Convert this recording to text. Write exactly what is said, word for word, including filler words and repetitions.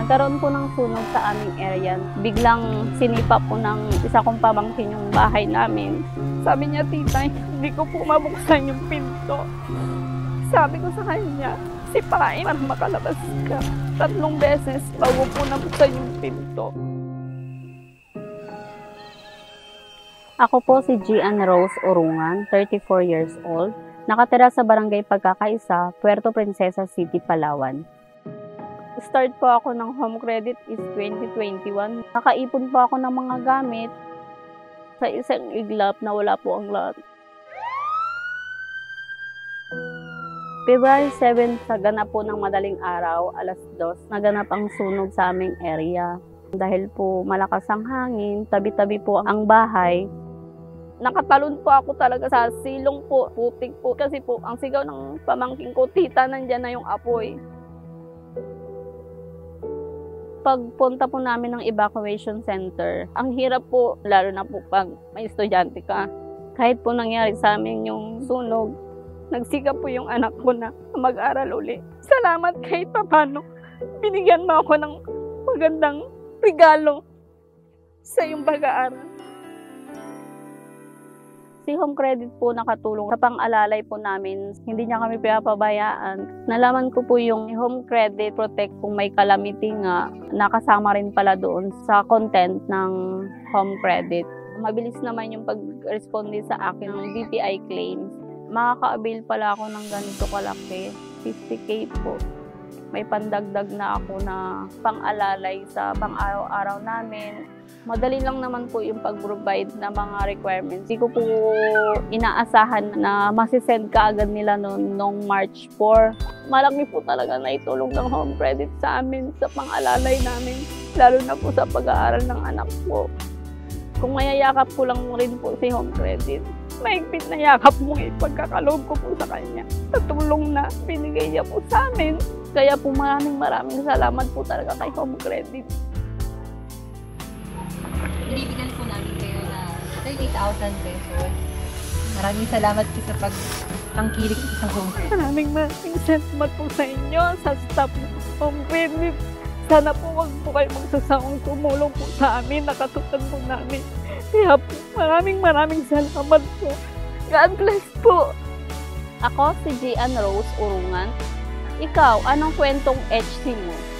Nagkaroon po ng sunog sa aming area. Biglang sinipa po ng isa kong pamangkin yung bahay namin. Sabi niya, tita, hindi ko po mabuksan yung pinto. Sabi ko sa kanya, sipain para makalabas ka. Tatlong beses bago po nabuksan yung pinto. Ako po si Gian Rose Urungan, thirty-four years old. Nakatira sa Barangay Pagkakaisa, Puerto Princesa City, Palawan. Start po ako ng home credit is twenty twenty-one. Nakaipon po ako ng mga gamit sa isang iglap na wala po ang lahat. February seventh, sa ganap po ng madaling araw, alas dos, naganap ang sunog sa aming area. Dahil po malakas ang hangin, tabi-tabi po ang bahay. Nakatalon po ako talaga sa silong po, putik po. Kasi po, ang sigaw ng pamangking ko, tita, nandyan na yung apoy. Pagpunta po namin ng evacuation center, ang hirap po, lalo na po pag may estudyante ka. Kahit po nangyari sa amin yung sunog, nagsikap po yung anak ko na mag-aral uli. Salamat kahit papano, binigyan mo ako ng magandang regalo sa iyong pag-aaral. Si Home Credit po nakatulong sa pang-alalay po namin. Hindi niya kami pinapabayaan. Nalaman ko po yung Home Credit Protect kung may calamity nga, nakasama rin pala doon sa content ng Home Credit. Mabilis naman yung pag-responde sa akin ng B P I claims. Makaka-avail pala ako ng ganito kalaki, fifty K po. May pandagdag na ako na pang-alalay sa pang-araw-araw namin. Madali lang naman po yung pag-provide na mga requirements. Hindi ko po inaasahan na masisend ka agad nila noong, noong March four. Malaki po talaga na itulong ng Home Credit sa amin, sa pang-alalay namin, lalo na po sa pag-aaral ng anak ko. Kung mayayakap ko lang rin po si Home Credit, mahigpit na yakap mo ipagkakaloob ko po sa kanya. Sa tulong na binigay niya po sa amin. Kaya po maraming maraming salamat po talaga kay Home Credit. Bibigyan po namin kayo na thirty thousand pesos. Maraming salamat po sa pagtangkilik sa Home Credit. Maraming maraming salamat po sa inyo, sa staff ng Home Credit. Sana po wag po kayo magsasawang tumulong po sa amin, nakatutan po namin. Kaya po maraming maraming salamat po. God bless po. Ako si Gian Rose Urungan. Ikaw, anong kwentong H C mo?